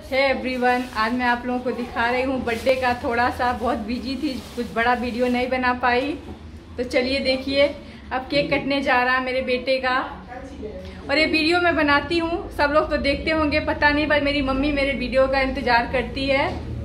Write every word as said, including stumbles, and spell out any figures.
है एवरीवन, आज मैं आप लोगों को दिखा रही हूँ बर्थडे का। थोड़ा सा बहुत बिजी थी, कुछ बड़ा वीडियो नहीं बना पाई, तो चलिए देखिए। अब केक कटने जा रहा है मेरे बेटे का, और ये वीडियो मैं बनाती हूँ, सब लोग तो देखते होंगे, पता नहीं पर मेरी मम्मी मेरे वीडियो का इंतजार करती है।